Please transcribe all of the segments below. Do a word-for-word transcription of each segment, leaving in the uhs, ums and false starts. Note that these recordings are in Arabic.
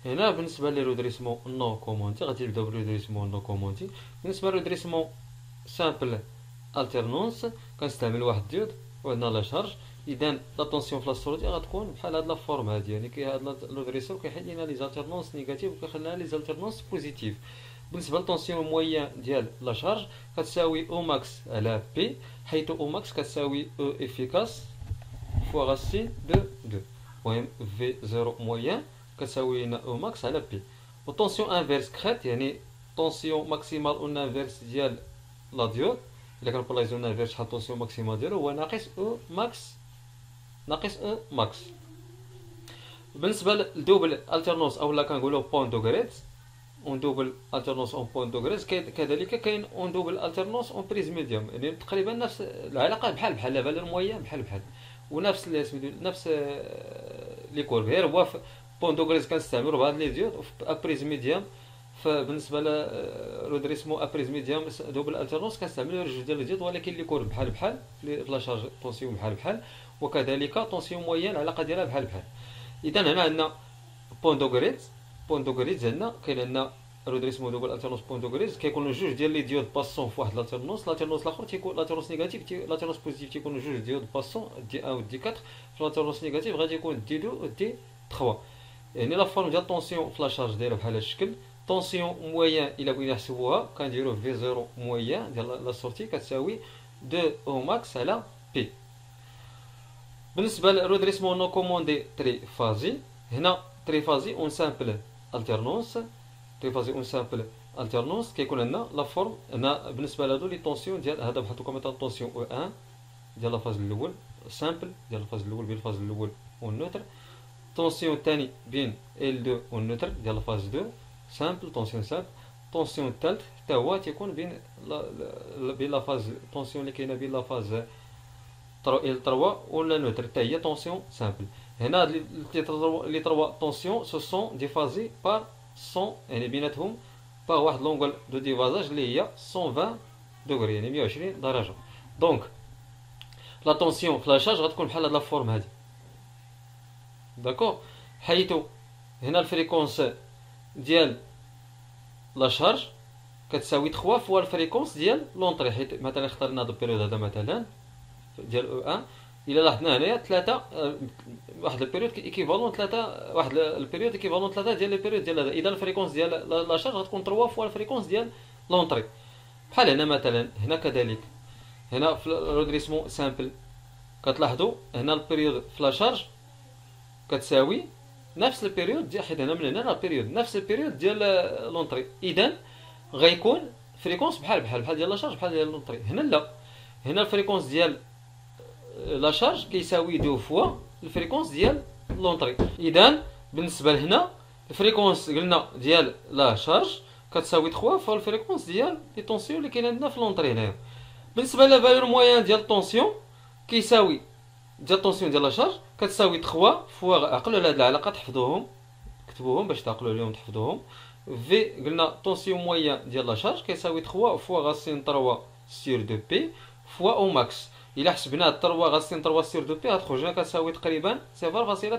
هنا بالنسبه للريدريسمون نو كومونتي غادي نبداو بالريدريسمون نو كومونتي. بالنسبه للريدريسمون سامبل التيرنونس كنستعمل واحد ديود وعندنا لا شارج. اذا لا طونسيون في لاصورتي غتكون بحال هاد لا فورم هادي، يعني كي هاد الريدريسور كيحل لينا لي زالتيرنونس نيجاتيف وكيخلي لنا لي زالتيرنونس بوزيتيف. بالنسبه للطونسيون موين ديال لا شارج كتساوي او ماكس على بي، حيث او ماكس كتساوي او افيكاس فوا راسين دو دو. المهم في زيرو موين كتساوي لنا او ماكس على بي. والطونسيون انفيرس كخيت يعني طونسيون ماكسيمال اون انفيرس ديال لا ديود، الا كان بلايزون انفيرس شحال طونسيون ماكسيمال ديالو هو ناقص او ماكس ناقص او ماكس. بالنسبه للدوبل الترنونس اولا كنقولوا بوين دوغريت اون دوبل الترنونس اون بوين دوغريت، كذلك كاين اون دوبل الترنونس اون بريز ميديوم، يعني تقريبا نفس العلاقه بحال بحال لا فالور موين بحال بحال ونفس نفس لي كورب. غير هو بوين دوغريت كنستعملوا بهاد لي ديود ابريز ميديوم. فبالنسبه للريدريسمون ابريز ميديوم دوبل الترنونس كنستعملوا جوج ديال الديود، ولكن لي كورب بحال بحال في لا شارج طونسيون بحال بحال، وكذلك طونسيون موين العلاقه ديالها بحال بحال. اذا هنا عندنا بوين دوغريت بوين دوغريت عندنا كاين عندنا رودريسمون دوبل الترنونس بوين دوغريت كيكونوا جوج ديال لي ديود باسون في واحد لاترنونس. لاترنونس الاخر تيكون لاترنونس نيجاتيف لاترنونس بوزيتيف تيكونوا جوج ديود باسون دي واحد و دي أربعة. في لاترنونس نيجاتيف غادي يكون دي اثنين و دي ثلاثة. يعني لا فورم ديال طونسيون في لا شارج دايره بحال هذا الشكل. طونسيون موين الا بغينا نحسبوها كنديروا في زيرو موين ديال لا سورتي كتساوي اثنين او ماكس على بي. بالنسبه للرودريسمون نو كوموندي تري فازي، هنا تري فازي اون سامبل الترنونس تري فازي اون سامبل الترنونس كيكون عندنا لا فورم. هنا بالنسبه لهادو لي طونسيون ديال هذا بحطو كما طونسيون او واحد ديال لا فاز الاول سامبل ديال الفاز الاول بين الفاز الاول والنوتر، طونسيون الثاني بين ال اثنين والنوتر ديال الفاز اثنين سامبل طونسيون سامبل. طونسيون الثالث حتى هو تيكون بين بين لا فاز طونسيون اللي كاينه بين لا فاز ال ثلاثة ولا نوتر حتى هي طونسيون سامبل. هنا هاد لي تروا طونسيون سو سون ديفازي بار سون، يعني بيناتهم باغ واحد لونغول دو ديفازاج اللي هي مية وعشرين دوغري، يعني مية وعشرين درجه. دونك لا طونسيون في لا شارج غتكون بحال هاد لا فورم هادي، داكور، حيث هنا الفريكونس ديال لا شارج كتساوي ثلاثة فوا الفريكونس ديال لونطري. حيت مثلا اخترنا هاد البيريود هذا مثلا ديال او واحد، الا لاحظنا هنايا ثلاثه واحد البيريود ايكيفالون ثلاثه واحد البيريود ايكيفالون ثلاثه ديال لي بيريود ديال هذا. اذا الفريكونس ديال لا شارج غتكون ثلاثة فوا الفريكونس ديال لونطري. بحال هنا مثلا هنا كذلك هنا في الرودريسمون سامبل كتلاحظوا هنا البيريود في لا شارج كتساوي نفس البيريود ديال، حيت هنا من هنا البيريود نفس البيريود ديال لونطري. اذا غيكون فريكونس بحال بحال بحال ديال لا شارج بحال ديال لونطري. هنا لا، هنا الفريكونس ديال لا شارج كيساوي دو فوا الفريكونس ديال لونطري. اذا بالنسبه لهنا الفريكونس قلنا ديال لا شارج كتساوي ثلاثة فوا الفريكونس ديال لي طونسيون اللي كاين عندنا في لونطري هنايا. بالنسبه لا فالور موين ديال الطونسيون كيساوي ديال الطونسيون ديال لا شارج كتساوي ثلاثة فوا، عقلوا على هاد العلاقه تحفظوهم كتبوهم باش تعقلوا عليهم تحفظوهم. في قلنا طونسيون موين ديال لا شارج كيساوي ثلاثة فوا غاسين ثلاثة سير دو بي فوا او ماكس. الا حسبنا ثلاثة غاسين ثلاثة سير دو بي غتخرج لنا كتساوي تقريبا صفر فاصلة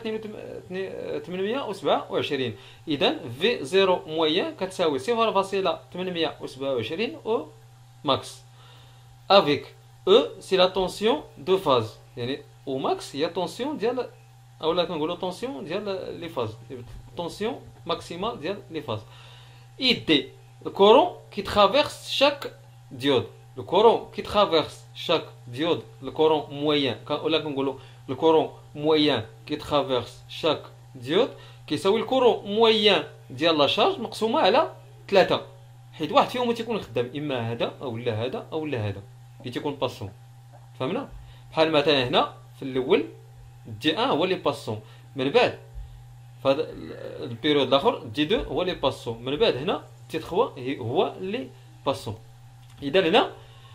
ثمانمية وسبعة وعشرين. اذا في زيرو موين كتساوي صفر فاصلة ثمانمية وسبعة وعشرين او ماكس. افيك او سي لا طونسيون دو فاز، يعني او ماكس هي طونسيون ديال اولا كنقولوا طونسيون ديال لي فاز، طونسيون ماكسيمال ديال لي فاز. اي دي الكورون كي ترافيرس شاك ديود، le courant qui traverse chaque diode, le courant moyen, ou là le courant moyen qui traverse chaque diode, qui ساوي le courant moyen ديال la charge مقسومة على ثلاثة، حيت واحد فيهم تيكون خدام إما هذا أو لا هذا أو لا هذا اللي تيكون باسون. فهمنا؟ بحال مثلا هنا في الأول دي واحد هو اللي باسون، من بعد في هذا البيريود الآخر دي اثنين هو اللي باسون، من بعد هنا دي ثلاثة هو اللي باسون. إذا هنا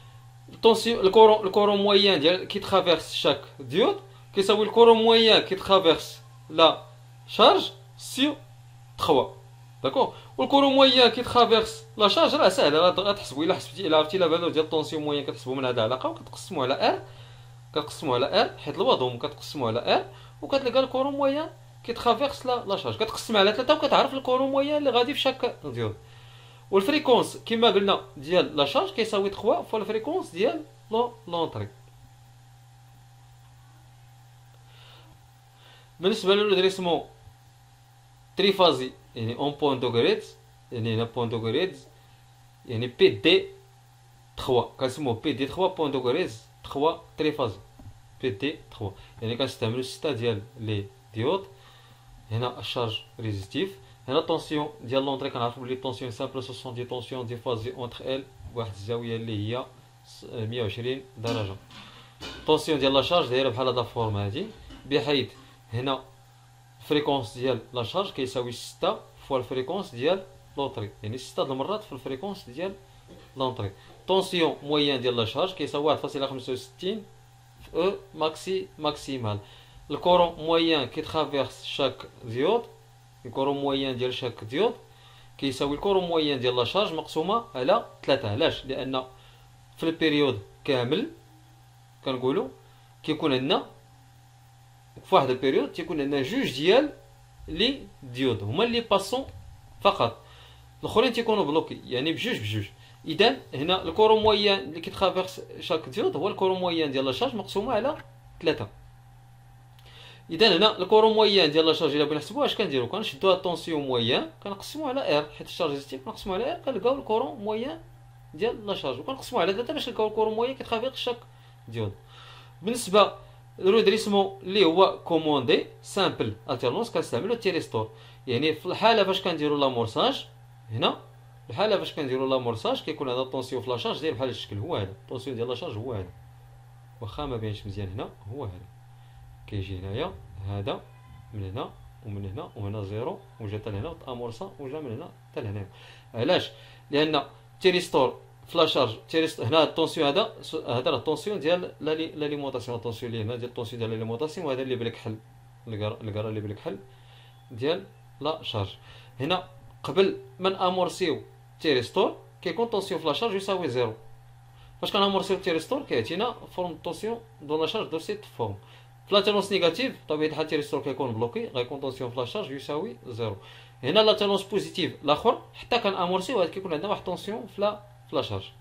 le courant, le courant moyen qui traverse chaque diode qui s'appelle le courant moyen qui traverse la charge sur trois, d'accord. Le courant moyen qui traverse la charge راه ساهل، راه تحسبوا الا حسبتي الا عرفتي لا فالور ديال الطونسيون موين كتحسبوا من هذه العلاقه وكتقسموا على ار كتقسموا على ار حيت الوضوم كتقسموا على ار وكتلقى الكورون موين كيترافيرس لا لا شارج، كتقسم على ثلاثة وكتعرف الكورون مويان اللي غادي في شاك ديود. والفريكونس كما قلنا ديال لا شارج كيساوي ثلاثة فوا الفريكونس ديال لو لونطري. بالنسبه للو دريسمون تريفازي يعني اون بوين دو غريدز، يعني هنا بوين دو غريدز يعني بي دي ثلاثة كنسموه بي دي ثلاثة بوين دو غريدز ثلاثة تريفازي بي دي ثلاثة، يعني كنستعملو ستة ديال لي ديود. هنا الشارج ريزيستيف، هنا طونسيون ديال لونطري كنعرفو بلي طونسيون سامبل ستين دي طونسيون دي فازي اونتر ال بواحد الزاويه اللي هي مية وعشرين درجه. طونسيون ديال لا شارج دايره بحال هاد الفورم هادي، بحيث هنا الفريكونس ديال لا شارج كيساوي ستة فوا الفريكونس ديال لونطري، يعني ستة د المرات في الفريكونس ديال لونطري. طونسيون موين ديال لا شارج كيساوي واحد فاصلة خمسة وستين في او ماكسي ماكسيمال. الكورون موين كيترافيرس شاك ديود، الكورون موين ديال شاك ديود كيساوي الكورون موين ديال لا شارج مقسومه على ثلاثة. علاش؟ لان في البيريود كامل كنقولوا كيكون عندنا في واحد البيريود تيكون عندنا جوج ديال لي ديود هما اللي باسون فقط، الاخرين تيكونوا بلوكي يعني بجوج بجوج. اذا هنا الكورون موين اللي كيترافيرس شاك ديود هو الكورون موين ديال لا شارج مقسومه على ثلاثة. اذا هنا الكورون موين ديال لا شارج الا بغينا نحسبوها اش كنديرو؟ كنشدو الطونسيون موين كنقسموه على ار، حيت الشارج ريزيستيف كنقسموه على ار كنلقاو الكورون موين ديال لا شارج، وكنقسموه على ثلاثة باش نلقاو الكورون موين كيترافيرس شاك ديود. بالنسبه للريدريسمون اللي هو كوموندي سامبل التيرنونس كنستعملو التيريستور، يعني في الحاله فاش كنديرو لامورساج هنا، الحاله فاش كنديرو لامورساج كيكون هذا الطونسيون في لا شارج داير بحال هذا الشكل، هو هذا الطونسيون ديال لا شارج هو هذا، واخا ما بينش مزيان هنا هو هذا كيجي هنايا هذا من هنا ومن هنا وهنا زيرو وجا حتى لهنا وتامورسا وجا من هنا حتى لهنا. علاش؟ لان تيريستور في لا شارج تيريستور هنا الطونسيون هذا هذا الطونسيون ديال لاليمونطاسيون، الطونسيون اللي هنا ديال الطونسيون ديال لاليمونطاسيون، وهذا اللي بالكحل الكرا اللي بالكحل ديال لا شارج. هنا قبل ما نامورسيو تيريستور كيكون طونسيون في لا شارج يساوي زيرو. فاش كنامورسيو تيريستور كيعطينا فورم طونسيون دو لا شارج دو سيت فورم. في لاتيرونس نيجاتيف بطبيعه الحال تيريستور كيكون بلوكي غيكون طونسيون في لا شارج يساوي زيرو. هنا لاتيرونس بوزيتيف الاخر حتى كنامورسيو كيكون عندنا واحد طونسيون في لا في لا شارج.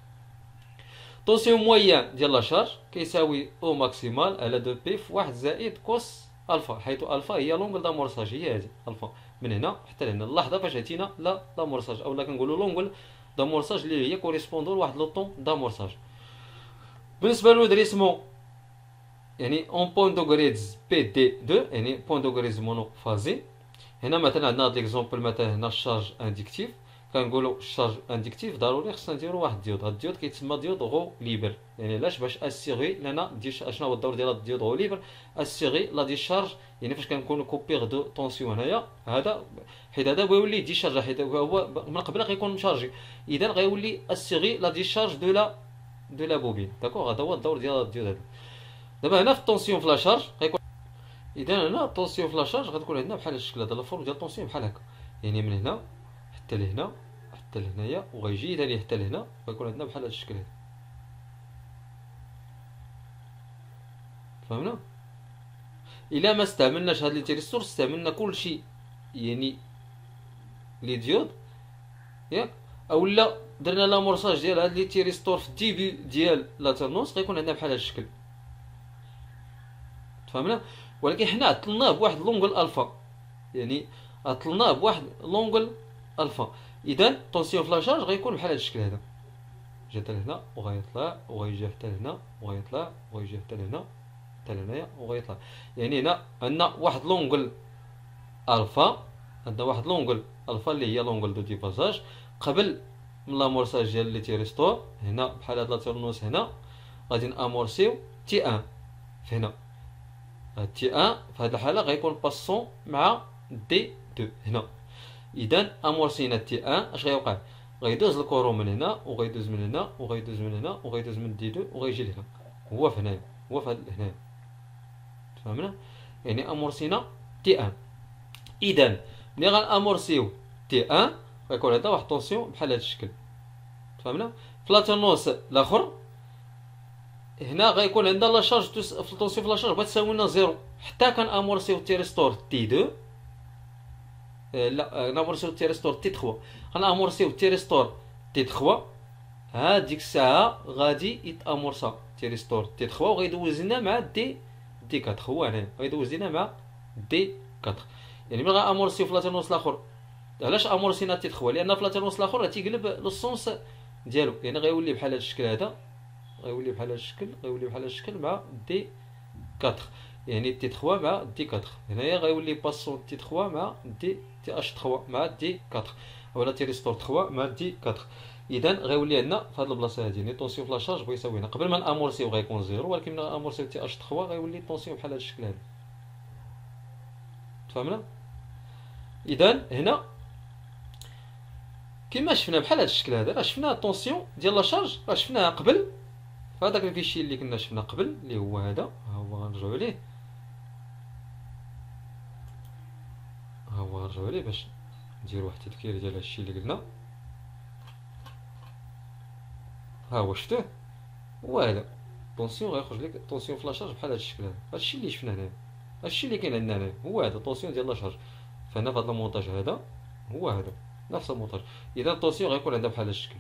طونسيون موين ديال لا شارج كيساوي او ماكسيمال على دو بي في واحد زائد كوس الفا، حيث الفا هي لونغل دامورساج، هي هذه الفا من هنا حتى لهنا اللحظه فاش عطينا لا دامورساج، اولا كنقولوا لونغل دامورساج اللي هي كوريسبوندون لواحد لو طون دامورساج. بالنسبه لو دريسمون يعني اون بوين دو غريدز بي دي اثنين يعني بوين دو غريدز مونو فازي. هنا مثلا عندنا هاد ليكزومبل مثلا هنا الشارج انديكتيف، كنقولوا الشارج انديكتيف ضروري خصنا نديرو واحد الديود، هاد الديود كيتسمى ديود غو ليبر، يعني علاش؟ باش اسيغي لنا دي شنو هو الدور ديال هاد الديود غو ليبر؟ اسيغي لا ديشارج، يعني فاش كنكونوا كوبيغ دو طونسيون هنايا هذا حيت هذا غيولي ديشارج حيت هو من قبل غيكون مشارجي، اذا غيولي اسيغي لا ديشارج دو لا دو لا بوبين. داكوغ هذا هو الدور ديال هاد الديود هذا. دابا هنا في الطونسيون في لا شارج غيكون، اذا هنا الطونسيون في لا شارج غتكون عندنا بحال الشكل هذا، الفورم ديال الطونسيون بحال هكا، يعني من هنا حتى لهنا حتى لهنايا وغيجي ثاني حتى لهنا، غيكون عندنا بحال هذا الشكل هذا. فهمنا؟ الا ما استعملناش هاد لي تيريستور استعملنا كلشي يعني لي ديود ياك، اولا درنا لامورساج ديال هاد لي تيريستور في الديبي ديال لاتيرنونس غيكون عندنا بحال هذا الشكل. فهمنا؟ ولكن حنا عطلناه بواحد لونغل الفا، يعني عطلناه بواحد لونغل الفا، اذا طونسيون في لا شارج غيكون بحال هذا الشكل هذا، جا حتى لهنا وغيطلع وغيجي حتى لهنا وغيطلع وغيجي حتى لهنا حتى لهنايا وغيطلع، يعني هنا عندنا واحد لونغل الفا، عندنا واحد لونغل الفا اللي هي لونغل دو ديفازاج قبل من لامورساج ديال لي تيريستور. هنا بحال هاد لاتيرنوس هنا غادي نامورسيو تي واحد في هنا، تي واحد في هاد الحاله غيكون باسون مع دي اثنين هنا، اذا امورسينا تي واحد اش غيوقع؟ غيدوز الكورون من هنا وغيدوز من هنا وغيدوز من هنا وغيدوز من دي اثنين وغيجي لهنا، هو في هنايا هو في هنايا. فهمنا؟ يعني امورسينا تي واحد، اذا ملي غنامورسيو تي واحد غيكون هذا واحد طونسيون بحال هذا الشكل. فهمنا؟ في لاتيرنونس الاخر هنا غيكون عندنا لا شارج في الطونسيون في لا شارج بغات تساوي لنا زيرو حتى كنامورسيو تيريستور تي دو. لا نامورسيو تيريستور تي ثلاثة، غنامورسيو تيريستور تي ثلاثة. ها ديك الساعه غادي يتامورسا تيريستور تي ثلاثة وغيدوز لنا مع دي دي أربعة. هو هنا غيدوز لنا مع دي أربعة. يعني ملي غامورسيو في لاتيرنونس الاخر، علاش امورسينا تي ثلاثة؟ لان في لاتيرنونس الاخر راه تيقلب لو سونس ديالو، يعني غيولي بحال هذا الشكل هذا، غيولي بحال هذا الشكل، غيولي بحال هذا الشكل مع دي أربعة. يعني تي ثلاثة مع دي أربعة. هنايا غيولي باسون تي ثلاثة مع دي تي اش ثلاثة مع دي أربعة، ولا تيريستور ثلاثة مع دي أربعة. اذا غيولي عندنا في هذه البلاصه هذه ني طونسيون في لا شارج بغا يساوي هنا قبل ما نامورسيو غيكون زيرو، ولكن ملي نامورسيو تي اش ثلاثة غيولي طونسيون بحال هذا الشكل هذا. تفهمنا؟ اذا هنا كما شفنا بحال هذا الشكل هذا، راه شفنا الطونسيون ديال لا شارج راه شفناها قبل في هذاك الفيشي اللي كنا شفنا قبل اللي هو هذا. ها هو غنرجعوا ليه، ها هو غنرجعوا ليه باش ندير واحد التذكير ديال هادشي اللي قلنا. ها هو شفتوه، هو هذا طونسيون غيخرج لك طونسيون في لا شارج بحال هذا الشكل هذا. هادشي اللي شفنا هنا، هادشي اللي كاين عندنا هنا هو هذا طونسيون ديال لا شارج. فهنا في هذا المونتاج هذا هو هذا نفس المونتاج. اذا الطونسيون غيكون عندها بحال هذا الشكل.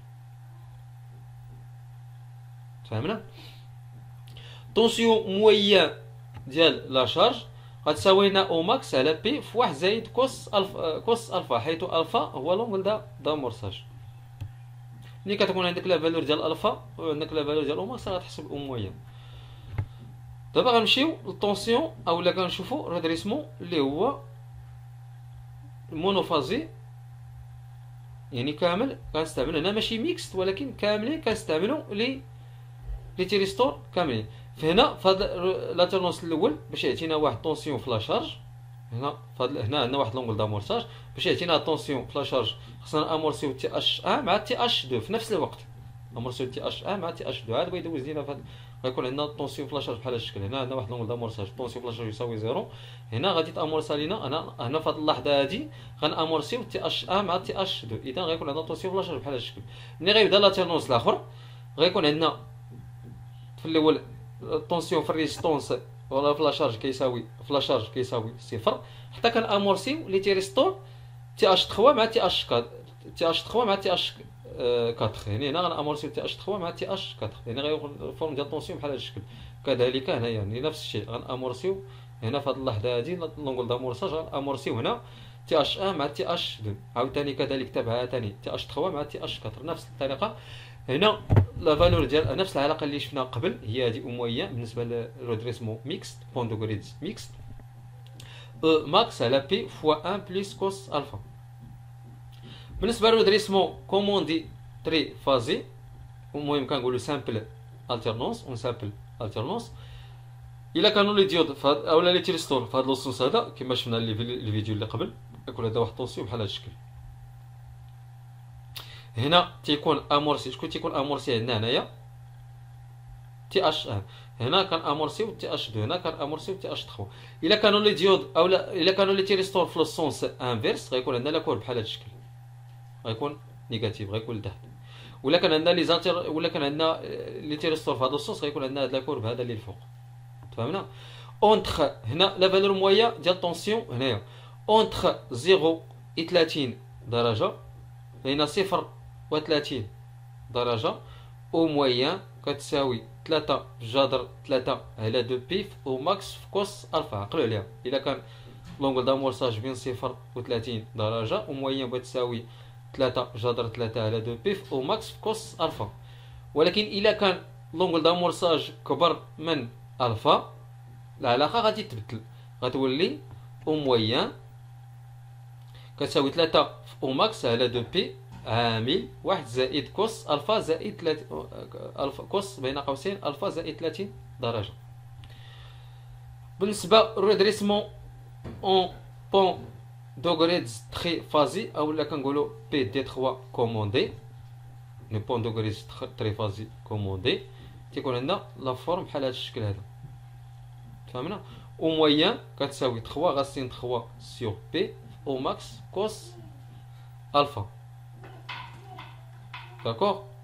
فهمنا؟ طونسيون مويان ديال لا شارج غتساوي لنا او ماكس على بي في واحد زائد كوس الفا، كوس الفا، حيث الفا هو لونغل دا دامورساج. ملي كتكون عندك لا فالور ديال الفا وعندك لا فالور ديال او ماكس غتحسب او مويان. دابا غنمشيو للطونسيون اولا كنشوفو ريدريسمون اللي هو مونوفازي، يعني كامل كنستعمل هنا ماشي ميكست ولكن كاملين كنستعملو لي لي تيريستور كاملين. فهنا فهاد لاتيرنونس الاول باش يعطينا واحد طونسيون في لا شارج، هنا فهاد هنا عندنا واحد لونغل دامورساج باش يعطينا طونسيون في لا شارج خصنا امورسيو تي اش واحد مع تي اش اثنين في نفس الوقت. امورسيو تي اش واحد مع تي اش اثنين هذا بغا يدوز لينا فهاد، غيكون عندنا طونسيون في لا شارج بحال هاد الشكل. هنا عندنا واحد لونغل دامورساج طونسيون في لا شارج يساوي زيرو. هنا غادي تامورسا لينا انا هنا في هاد اللحظه هادي غنامورسيو تي اش واحد مع تي اش اثنين. اذا غيكون عندنا طونسيون في لا شارج بحال هاد الشكل. ملي غيبدا لاتيرنونس الاخر غيكون عندنا في الاول الطونسيون في الريزيستونس ولا في لا شارج كيساوي في لا شارج كيساوي صفر حتى كنامورسيو لي تيريستور تي اش ثلاثة مع تي اش أربعة، تي اش ثلاثة مع تي اش أربعة. يعني هنا غنامورسيو تي اش ثلاثة مع تي اش أربعة، يعني غيكون الفورم ديال الطونسيون بحال هذا الشكل. كذلك هنا يعني نفس الشيء غنامورسيو هنا في هذه اللحظه هذه لونغول دامورساج غنامورسيو هنا تي اش واحد مع تي اش اثنين. عاوتاني كذلك تابعها ثاني تي اش ثلاثة مع تي اش أربعة نفس الطريقه. هنا لا فالور ديال نفس العلاقه اللي شفنا قبل هي هذه مويان بالنسبه للريدريسمون ميكست بون دو غريدز ميكست او ماكس على بي فوا واحد بلس كوس الفا. بالنسبه للريدريسمون كوموندي تري فازي المهم كنقولوا سامبل التيرنونس اون سامبل التيرنونس. الا كانوا لي ديود اولا لي تيريستور في هذا لوسونس هذا كما شفنا لي الفيديو اللي قبل يكون هذا واحد طونسيون بحال هذا الشكل. هنا تيكون امورسي، شكون تيكون امورسي عندنا هنايا تي اش واحد، هنا كان امورسيو تي اش اثنين، هنا كان امورسيو تي اش ثلاثة. الا كانوا لي ديود اولا الا كانوا لي تيريستور في السونس انفيرس غيكون عندنا لا كور بحال هذا الشكل، غيكون نيجاتيف غيكون لتحت. ولا كان عندنا لي زاتير ولا كان عندنا لي تيريستور في هذا السونس غيكون عندنا هاد لا كورب هذا اللي الفوق. تفهمنا؟ اونتخ هنا لا فالور مويان ديال طونسيون هنايا اونتخ صفر و ثلاثين درجه، هنا صفر و ثلاثين درجه، او مويان كتساوي ثلاثة جذر ثلاثة على دو بيف او ماكس في كوس الفا. عقلوا عليها، الا كان لونغل دامورساج بين صفر و ثلاثين درجه او مويان بتساوي ثلاثة جذر ثلاثة على دو بيف او ماكس في كوس الفا. ولكن الا كان لونغل دامورساج كبر من الفا العلاقه غادي تبدل، غتولي او مويان كتساوي ثلاثة في او ماكس على دو بي عامل واحد زائد كوس الفا زائد ثلاثة الفا كوس بين قوسين الفا زائد ثلاثين درجه. بالنسبه للريدريسمون اون بون دو غريدز تري فازي اولا كنقولوا بي دي ثلاثة كوموندي، لي بون دو غريدز تري فازي كوموندي تيكون عندنا لا فورم بحال هذا الشكل هذا. فهمنا؟ او مويان كتساوي ثلاثة غاسين ثلاثة سور بي او ماكس كوس الفا. داكوغ؟